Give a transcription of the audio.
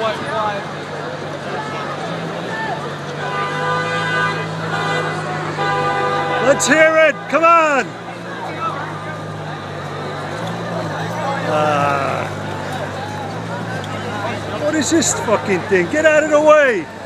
Let's hear it! Come on! What is this fucking thing? Get out of the way!